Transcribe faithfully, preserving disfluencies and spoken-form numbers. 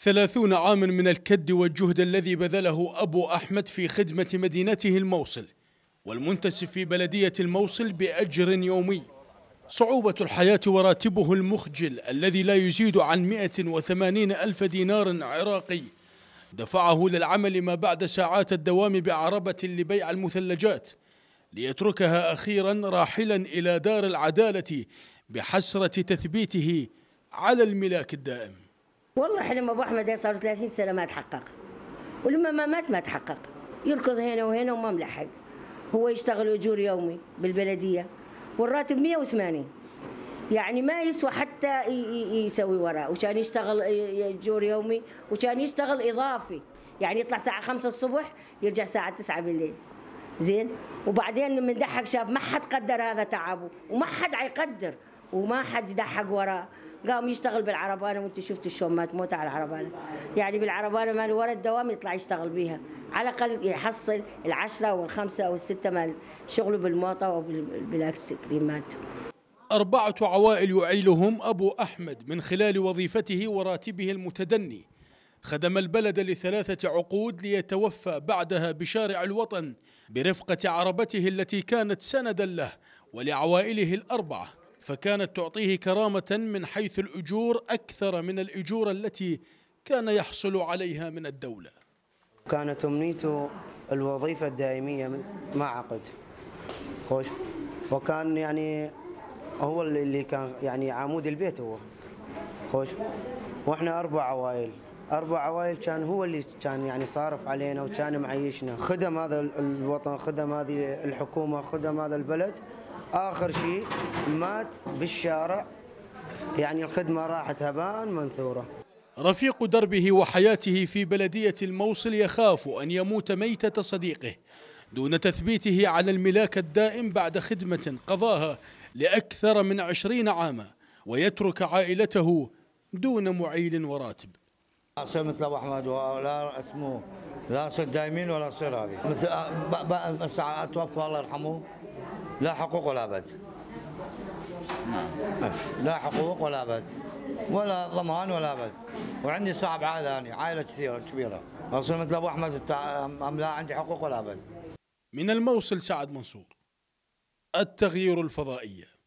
ثلاثون عاما من الكد والجهد الذي بذله أبو أحمد في خدمة مدينته الموصل والمنتسب في بلدية الموصل بأجر يومي. صعوبة الحياة وراتبه المخجل الذي لا يزيد عن مئة وثمانين ألف دينار عراقي دفعه للعمل ما بعد ساعات الدوام بعربة لبيع المثلجات، ليتركها أخيرا راحلا إلى دار العدالة بحسرة تثبيته على الملاك الدائم. والله حلم ابو احمد صار ثلاثين سنه ما تحقق، ولما ما مات ما تحقق، يركض هنا وهنا وما ملحق. هو يشتغل اجور يومي بالبلديه والراتب مئة وثمانين، يعني ما يسوى حتى يسوي وراه، وكان يشتغل اجور يومي وكان يشتغل اضافي، يعني يطلع الساعه خمسة الصبح يرجع الساعه تسعة بالليل. زين، وبعدين لما دحق شاف ما حد قدر هذا تعبه وما حد حيقدر وما حد يدحق وراه، قام يشتغل بالعربانه. وانت شفت شلون مات موت على العربانه، يعني بالعربانه مال ورا الدوام يطلع يشتغل بيها، على الاقل يحصل العشره والخمسه او السته مال شغله بالموطه وبالاكس كريمات. أربعة عوائل يعيلهم أبو أحمد من خلال وظيفته وراتبه المتدني. خدم البلد لثلاثة عقود ليتوفى بعدها بشارع الوطن برفقة عربته التي كانت سندا له ولعوائله الأربعة، فكانت تعطيه كرامة من حيث الأجور أكثر من الأجور التي كان يحصل عليها من الدولة. كانت أمنيته الوظيفة الدائمية مع عقد خوش، وكان يعني هو اللي كان يعني عمود البيت هو خوش. واحنا أربع عوائل أربع عوائل كان هو اللي كان يعني صارف علينا وكان معيشنا، خدم هذا الوطن، خدم هذه الحكومة، خدم هذا البلد. آخر شيء مات بالشارع، يعني الخدمة راحت هباء منثورة. رفيق دربه وحياته في بلدية الموصل يخاف أن يموت ميتة صديقه دون تثبيته على الملاك الدائم بعد خدمة قضاها لأكثر من عشرين عاما، ويترك عائلته دون معيل وراتب. أصير مثل أبو أحمد ولا اسمه لا أصير دايمين ولا أصير هذه مثل بس أتوفى الله يرحمه، لا حقوق ولا بد، لا حقوق ولا بد ولا ضمان ولا بد. وعندي صاحب عائلة، يعني عائلة كثيرة كبيرة، أصير مثل أبو أحمد أم لا عندي حقوق ولا بد. من الموصل سعد منصور، التغيير الفضائية.